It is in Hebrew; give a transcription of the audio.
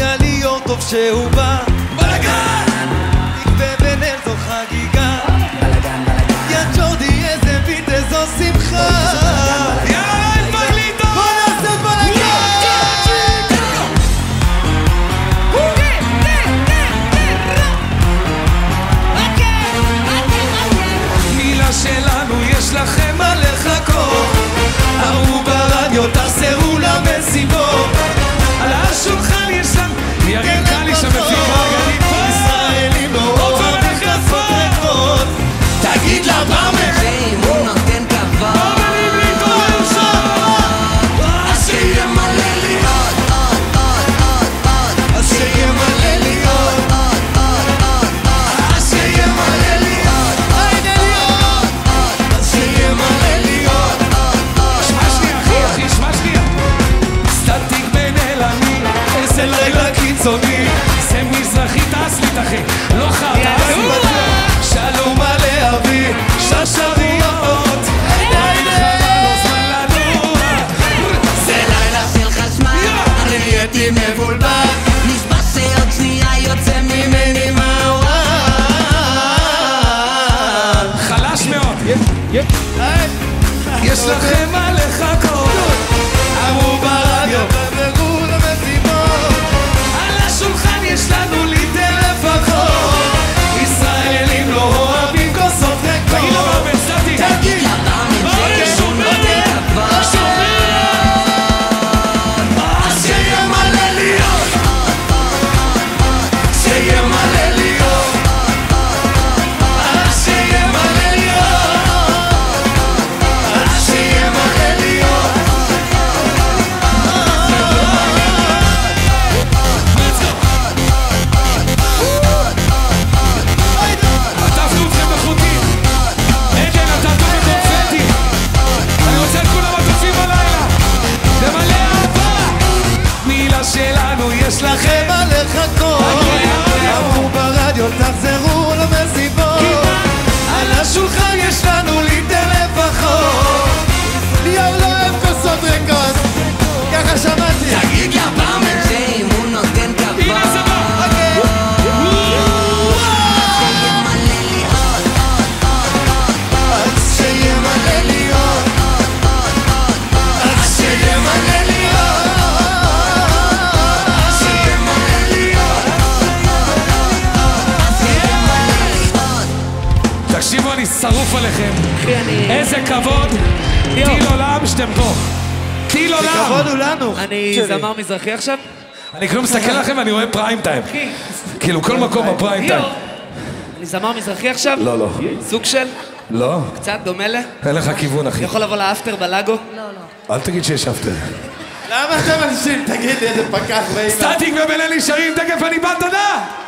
מגיע ליאור טוב שהוא בא. בלגן! תקווה ביניהם זו חגיגה. בלגן, בלגן. יא ג'ורדי איזה ביט איזו שמחה. יאללה אין מגליטו! בוא נעשה בלגן! מילה שלנו יש לכם מה לחכות. אמרו ברדיו תחזרו למסיבות. על השולחן יש לנו ירין קלי שמפירה ירין פה ישראלים לא אוהבים לעשות רקות. תגיד לברמן ואם הוא נותן כבוד אומרים לי תורם שם אז שיהיה מלא לי עוד אז שיהיה מלא לי עוד אז שיהיה מלא לי עוד היידה לי עוד אז שיהיה מלא לי עוד שמע שנייה אחי, שמע שנייה. סטטיק בין אלעמי איזה לילה קיצוני זה מזרחי תסלית אחי, לא חרטה. שלום עלי אבי ששריות אין חבל לא זמן לנוע. זה לילה של חשמל אני נהייתי מבולבל נשבע שעוד שנייה יוצא ממני מהוואל. חלש מאוד. יש לכם מה לחכות. אמרו ברדיו תחזרו למסיבות. על השולחן יש לנו ליטר לפחות. ישראלים לא אוהבים כוסות ריקות. תגיד לברמן, סטטיק. תגיד אז שיהיה מלא לי עוד שיהיה מלא לי עוד אז שיהיה מלא לי עוד אז שיהיה מלא לי עוד. עטפנו אתכם בחוטים. עדן, עטפנו בקונפטי. אני רוצה את כולם עטופים בלילה. למלא אהבה. מילה שלנו יש לכם מה לחכות. אמרו ברדיו תחזרו למסיבות. על השולחן יש לנו ליטר לפחות. ליאור לא אוהב כוסות ריקות ככה שמעתי. תגיד לברמן שאם הוא נותן כבוד הנה זה בא. שיהיה מלא לי עוד אז שיהיה מלא לי עוד אז שיהיה מלא לי עוד אז שיהיה מלא לי עוד. שיהיה מלא לי עוד. תקשיבו, אני שרוף עליכם. איזה כבוד. טיל עולם שאתם פה. טיל עולם. כבוד הוא לנו. אני זמר מזרחי עכשיו? אני כאילו מסתכל לכם ואני רואה פריים טיים. כאילו כל מקום בפריים טיים. אני זמר מזרחי עכשיו? לא, לא. סוג של? לא. קצת דומה ל? אין לך כיוון אחי. יכול לבוא לאפטר בלאגו? אל תגיד שישבתם. למה אתם אנשים? תגיד איזה פקח. סטטיק ובן אלי שרים, תכף אני בא, תודה!